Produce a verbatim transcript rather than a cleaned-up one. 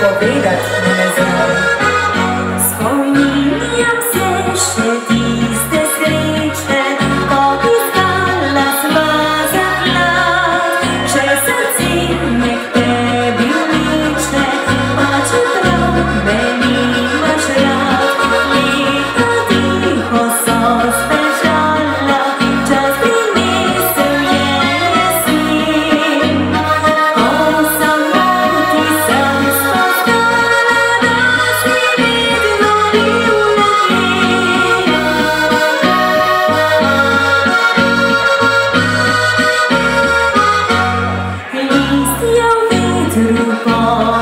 povedat ne znam. Spominjam se še tiste sreče, ko bi stala sva za glas, še srce me k tebi vleče, pa čeprav me nimaš rad. Leta tiho so zbežala, čas prinesel je jesen. Ko samoti sem spoznala, da si vedno bil njen. Listja v vetru